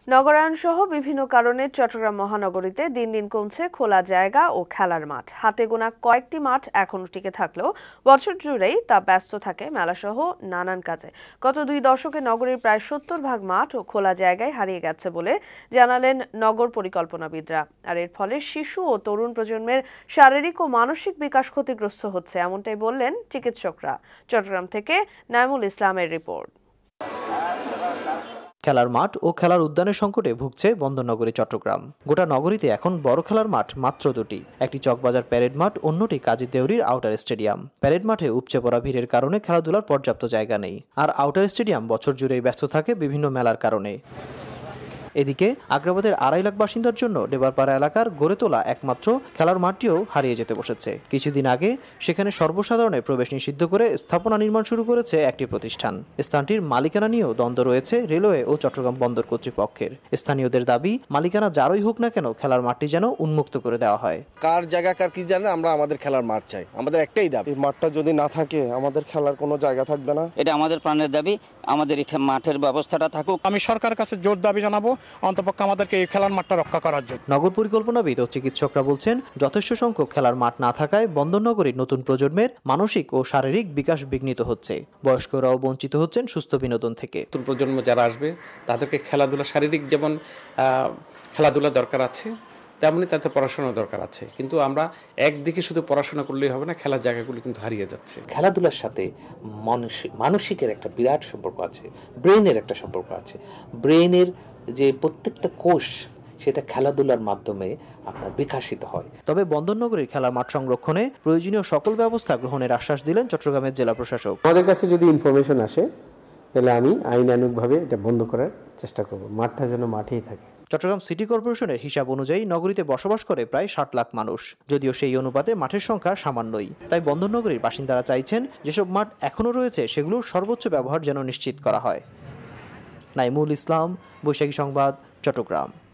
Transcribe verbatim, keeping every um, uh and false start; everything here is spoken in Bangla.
নগরায়ন সহ বিভিন্ন কারণে চট্টগ্রাম মহানগরীতে দিন দিন কমছে খোলা জায়গা ও খেলার মাঠ। হাতে গোনা কয়েকটি মাঠ এখনো টিকে থাকলেও বছর জুড়েই তা ব্যস্ত থাকে মেলাসহ নানান কাজে। গত দুই দশকে নগরীর প্রায় সত্তর ভাগ মাঠ ও খোলা জায়গায় হারিয়ে গেছে বলে জানালেন নগর পরিকল্পনাবিদরা। আর এর ফলে শিশু ও তরুণ প্রজন্মের শারীরিক ও মানসিক বিকাশ ক্ষতিগ্রস্ত হচ্ছে, এমনটাই বললেন চিকিৎসকরা। চট্টগ্রাম থেকে নাইমুল ইসলামের রিপোর্ট। খেলার মাঠ ও খেলার উদ্যানের সংকটে ভুগছে বন্দরনগরী চট্টগ্রাম। গোটা নগরীতে এখন বড় খেলার মাঠ মাত্র দুটি, একটি চকবাজার প্যারেড মাঠ, অন্যটি কাজী দেউরির আউটার স্টেডিয়াম। প্যারেড মাঠে উপচে পড়া ভিড়ের কারণে খেলাধুলার পর্যাপ্ত জায়গা নেই, আর আউটার স্টেডিয়াম বছর জুড়েই ব্যস্ত থাকে বিভিন্ন মেলার কারণে। এদিকে আগ্রাবাদের আড়াই লাখ বাসিন্দার জন্য ডেবারপাড়া এলাকার গড়ে তোলা একমাত্র খেলার মাঠটিও হারিয়ে যেতে বসেছে। কিছুদিন আগে সেখানে সর্বসাধারণের প্রবেশ নিষিদ্ধ করে স্থাপনা নির্মাণ শুরু করেছে একটি প্রতিষ্ঠান। স্থানটির মালিকানা নিয়েও দ্বন্দ্ব রয়েছে রেলওয়ে ও চট্টগ্রাম বন্দর কর্তৃপক্ষের। স্থানীয়দের দাবি, মালিকানা যারই হোক না কেন খেলার মাঠটি যেন উন্মুক্ত করে দেওয়া হয়। কার জায়গা কার কি জানে, আমরা আমাদের খেলার মাঠ চাই, আমাদের একটাই দাবি। এই মাঠটা যদি না থাকে আমাদের খেলার কোনো জায়গা থাকবে না। এটা আমাদের প্রাণের দাবি, আমাদের এই মাঠের ব্যবস্থাটা থাকুক। আমি সরকারের কাছে জোর দাবি জানাবো অন্তপক্ষে আমাদেরকে এই খেলার মাঠটা রক্ষা করার জন্য। নগর পরিকল্পনাবিদ ও চিকিৎসকরা বলছেন, যথেষ্ট সংখ্যক খেলার মাঠ না থাকায় বন্দরনগরীর নতুন প্রজন্মের মানসিক ও শারীরিক বিকাশ বিঘ্নিত হচ্ছে। বয়স্করাও বঞ্চিত হচ্ছেন সুস্থ বিনোদন থেকে। নতুন প্রজন্ম যারা আসবে তাদেরকে খেলাধুলা, শারীরিক যেমন খেলাধুলা দরকার আছে, তেমনি তাতে পড়াশোনা দরকার আছে। কিন্তু আমরা একদিকে শুধু পড়াশোনা করলেই হবে না, খেলার জায়গাগুলো কিন্তু হারিয়ে যাচ্ছে। খেলাধুলার সাথে মানসিক মানসিকের একটা বিরাট সম্পর্ক আছে, ব্রেনের একটা সম্পর্ক আছে। ব্রেনের যে প্রত্যেকটা কোষ সেটা খেলাধুলার মাধ্যমে আপনার বিকশিত হয়। তবে বন্দরনগরীর খেলার মাঠ সংরক্ষণে প্রয়োজনীয় সকল ব্যবস্থা গ্রহণের আশ্বাস দিলেন চট্টগ্রামের জেলা প্রশাসক। আমাদের কাছে যদি ইনফরমেশন আসে তাহলে আমি আইনানুগভাবে এটা বন্ধ করার চেষ্টা করব, মাঠটা যেন মাঠেই থাকে। চট্টগ্রাম সিটি কর্পোরেশনের হিসাব অনুযায়ী নগরীতে বসবাস করে প্রায় ষাট লাখ মানুষ, যদিও সেই অনুপাতে মাঠের সংখ্যা সামান্যই। তাই বন্দরনগরীর বাসিন্দারা চাইছেন যেসব মাঠ এখনো রয়েছে সেগুলোর সর্বোচ্চ ব্যবহার যেন নিশ্চিত করা হয়। নাইমুল ইসলাম, বৈশাখী সংবাদ, চট্টগ্রাম।